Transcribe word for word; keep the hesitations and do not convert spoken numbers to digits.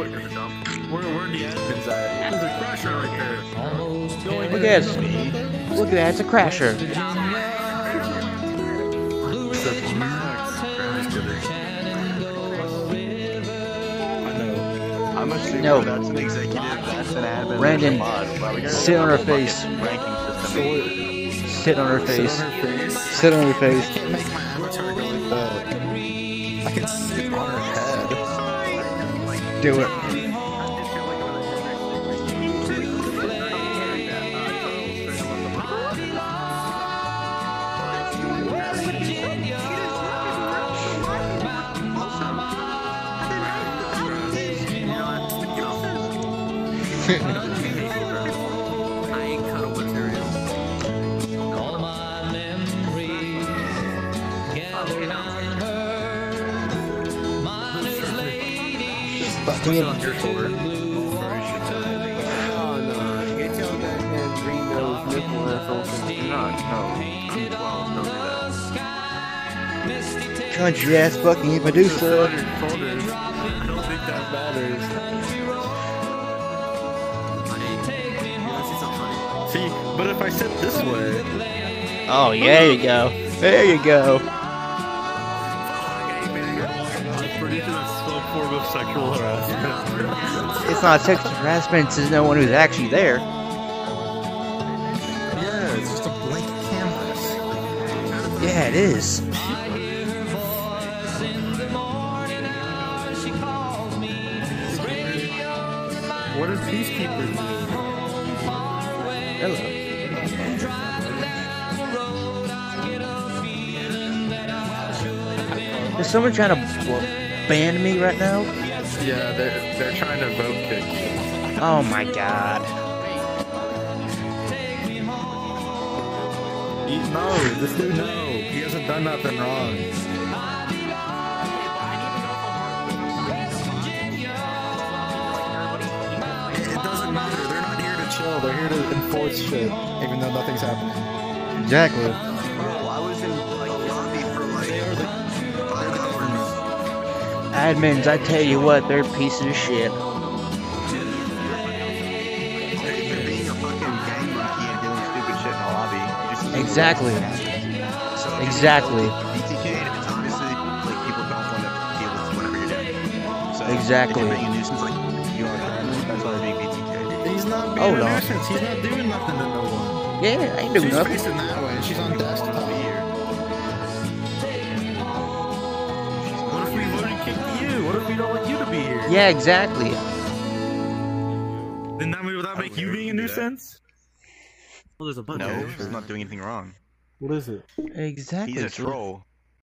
quick in the dump. Where, where the admins at? There's a crasher right there. Look at it. Look at that, it's a crasher. I'm assuming No. that's an executive, that's an admin. Brandon, sit on her face. Ranking system. Sit on her face. Sit on her face. I can't make my avatar go like that. I can sit on her head. Do it. I ain't cuddle material. All my memories gathered on her. Modest lady. Put it on your shoulder. Oh no, you tell that man green nose nipple that's open. Not, no. Well, don't do that. Country ass fucking Medusa. Folders. I don't think that matters. See, but if I sit this way, Oh, yeah, there you go. There you go. I'm pretty sure that's some form of sexual harassment. It's not sexual harassment, it's no one who's actually there. Yeah, it's just a blank canvas. Yeah, it is. What did Peacekeepers do? Hello. Is someone trying to ban me right now? Yeah, they're, they're trying to vote kick you. Oh my god. He, no, this dude, no. He hasn't done nothing wrong. It doesn't matter. They're not here to chill. They're here to enforce shit, even though nothing's happening. Exactly. Bro, I was in like lobby for like five hours. Admins, I tell you what, they're pieces of shit. You're being a fucking gang monkey and doing stupid shit in the lobby. You just Exactly. So Exactly. B T K, it's obviously like people don't want to deal with whatever you're doing. So Exactly. if you're being a nuisance, like you are, that's why they're being B T K. He's not being Oh, a no. nuisance. He's not doing nothing to no one. Yeah, I ain't doing She's nothing. facing that way. She's on desktop. Over here. What if we voted kick you? What if we don't want you to be here? Yeah, exactly. Then that would that make you being a nuisance? Well, there's a bunch No, of she's not doing anything wrong. What is it? Exactly. He's a troll.